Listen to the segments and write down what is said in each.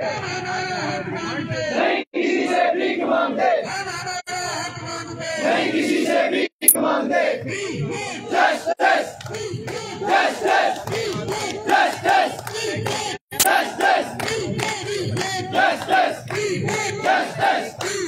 नहीं किसी से भीख मांगते, नहीं किसी से भीख मांगते। Justice, justice, justice, justice, justice, justice,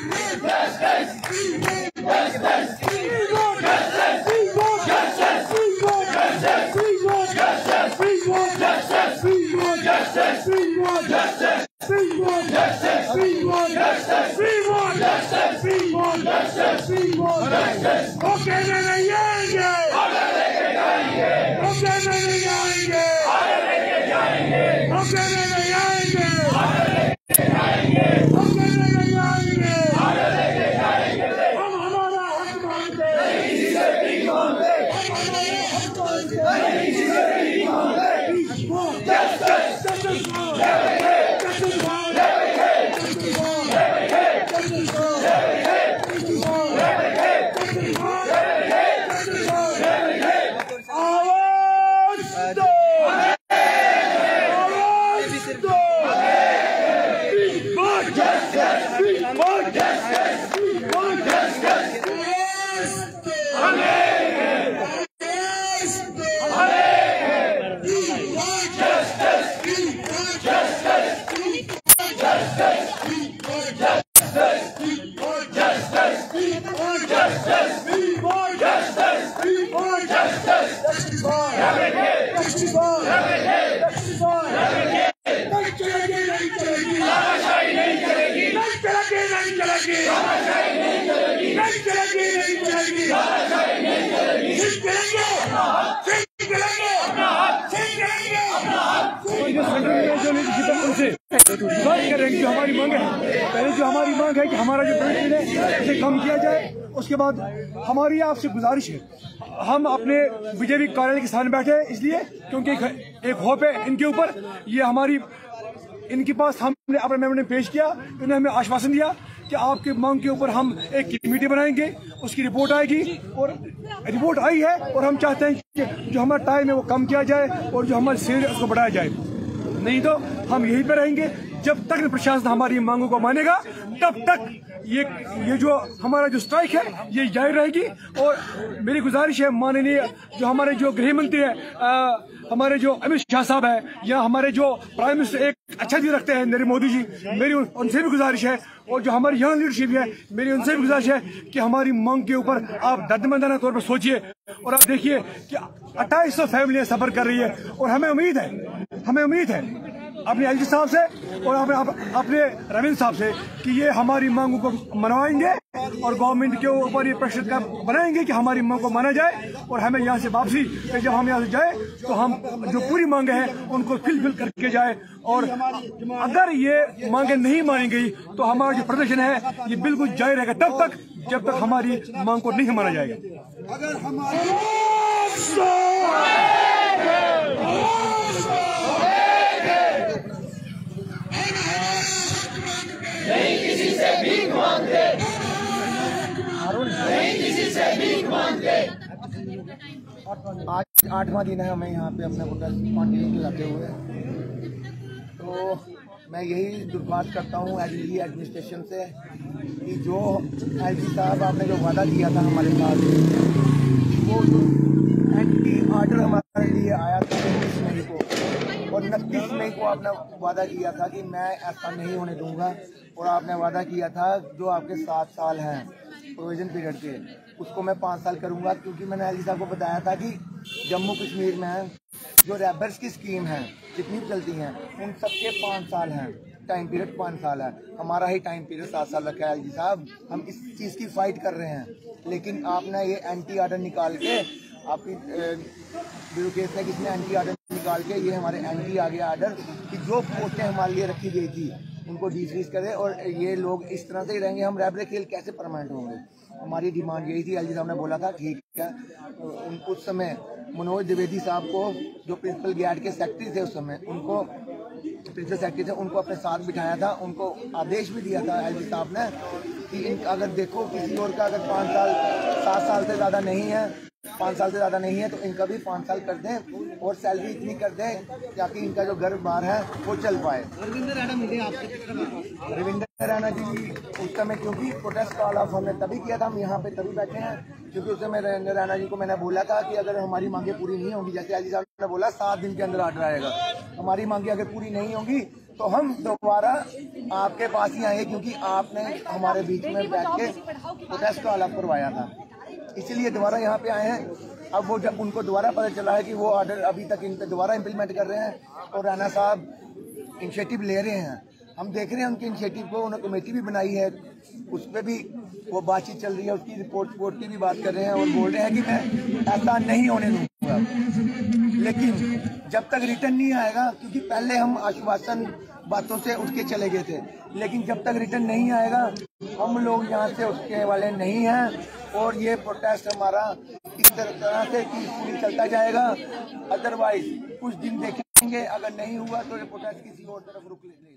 जो हमारी मांग है, पहले जो हमारी मांग है कि हमारा जो पेंशन है उसे कम किया जाए। उसके बाद हमारी आपसे गुजारिश है, हम अपने बीजेपी कार्यालय के सामने बैठे हैं इसलिए क्योंकि एक होप है इनके ऊपर। ये हमारी इनके पास हमने अपना मेमोरेंडम पेश किया, इन्होंने हमें आश्वासन दिया कि आपके मांग के ऊपर हम एक कमेटी बनाएंगे, उसकी रिपोर्ट आएगी और रिपोर्ट आई है और हम चाहते हैं कि जो हमारा टाइम है वो कम किया जाए और जो हमारी सैलरी है उसको बढ़ाया जाए। नहीं तो हम यहीं पर रहेंगे जब तक प्रशासन हमारी मांगों को मानेगा, तब तक ये जो हमारा जो स्ट्राइक है ये जारी रहेगी। और मेरी गुजारिश है माननीय जो हमारे जो गृह मंत्री है, हमारे जो अमित शाह साहब है, या हमारे जो प्राइम मिनिस्टर एक अच्छा जी रखते हैं नरेंद्र मोदी जी, मेरी उनसे भी गुजारिश है और जो हमारी यंग लीडरशिप है मेरी उनसे भी गुजारिश है कि हमारी मांग के ऊपर आप दर्दमंदाना तौर पर सोचिए। और आप देखिए कि 2800 फैमिलियां सफर कर रही है और हमें उम्मीद है अपने एलजी साहब से और अपने रविंद्र साहब से कि ये हमारी मांगों को मनवाएंगे और गवर्नमेंट के ऊपर ये प्रेशर का बनाएंगे कि हमारी मांग को माना जाए और हमें यहाँ से वापसी, जब हम यहाँ से जाए तो हम जो पूरी मांगे हैं उनको फिल करके जाए। और अगर ये मांगे नहीं मानी गई तो हमारा जो प्रदर्शन है ये बिल्कुल जारी रहेगा तब तक जब तक हमारी मांग को नहीं माना जाएगा। अगर हमारे नहीं किसी से भीख मांगते, नहीं किसी से भीख मांगते। आज 8वां दिन है हमें यहाँ पे अपना प्रोटेस्ट कंटिन्यू लगाते हुए। तो मैं यही दरख्वास्त करता हूँ एलजी एडमिनिस्ट्रेशन से कि जो एलजी साहब आपने जो वादा किया था हमारे साथ, वो जो एंटी ऑर्डर हमारे लिए आया था 19 मई को और 29 मई को आपने वादा किया था कि मैं ऐसा नहीं होने दूंगा। और आपने वादा किया था जो आपके 7 साल हैं प्रोविजन पीरियड के, उसको मैं 5 साल करूंगा, क्योंकि मैंने एलजी साहब को बताया था कि जम्मू कश्मीर में जो रैबर्स की स्कीम है जितनी भी चलती हैं उन सबके 5 साल हैं, टाइम पीरियड 5 साल है। हमारा ही टाइम पीरियड 7 साल रखा है एलजी साहब। हम इस चीज़ की फाइट कर रहे हैं, लेकिन आपने ये एंटी ऑर्डर निकाल के, आपकी ब्यूरोक्रेट ने किसने एंटी ऑर्डर निकाल के ये हमारे एंटी आ गया ऑर्डर कि जो पोस्टें हमारे लिए रखी गई थी उनको डिसमिस करें और ये लोग इस तरह से ही रहेंगे। हम रैबर खेल कैसे परमानेंट होंगे? हमारी डिमांड यही थी। एलजी साहब ने बोला था ठीक है। उस समय मनोज द्विवेदी साहब को, जो प्रिंसिपल गार्ड के सेक्रेटरी थे उस समय, उनको प्रिंसिपल सेक्रेटरी थे, उनको अपने साथ बिठाया था। उनको आदेश भी दिया था एलजी साहब ने कि अगर देखो किसी और का अगर 5 साल 7 साल से ज़्यादा नहीं है 5 साल से ज़्यादा नहीं है, तो इनका भी 5 साल कर दें और सैलरी इतनी कर दें ताकि इनका जो घर बार है वो चल पाए। रविंद्र रैना मिले आपसे? रविंद्र रैना जी उस समय क्योंकि प्रोटेस्ट कॉल ऑफ हमने तभी किया था, हम यहाँ पे तभी बैठे हैं क्योंकि उस समय रविंद्र रैना जी को मैंने बोला था कि अगर हमारी मांगे पूरी नहीं होंगी, जैसे आजी साहब ने बोला 7 दिन के अंदर ऑर्डर आएगा, हमारी मांगे अगर पूरी नहीं होंगी तो हम दोबारा आपके पास ही आएंगे, क्योंकि आपने हमारे बीच में बैठ के प्रोटेस्ट कॉल ऑफ करवाया था, इसलिए दोबारा यहाँ पे आए हैं। अब वो जब उनको दोबारा पता चला है कि वो ऑर्डर अभी तक इन पे दोबारा इम्प्लीमेंट कर रहे हैं और रैना साहब इनिशिएटिव ले रहे हैं, हम देख रहे हैं उनके इनिशिएटिव को, उन्होंने कमेटी भी बनाई है, उस पर भी वो बातचीत चल रही है, उसकी रिपोर्ट की भी बात कर रहे हैं और बोल रहे हैं कि मैं ऐसा नहीं होने दूंगा। लेकिन जब तक रिटर्न नहीं आएगा, क्योंकि पहले हम आश्वासन बातों से उठ के चले गए थे, लेकिन जब तक रिटर्न नहीं आएगा हम लोग यहाँ से उसके वाले नहीं हैं और ये प्रोटेस्ट हमारा इस तरह से पीसफुली चलता जाएगा। अदरवाइज कुछ दिन देखेंगे, अगर नहीं हुआ तो ये प्रोटेस्ट किसी और तरफ रुक लेंगे।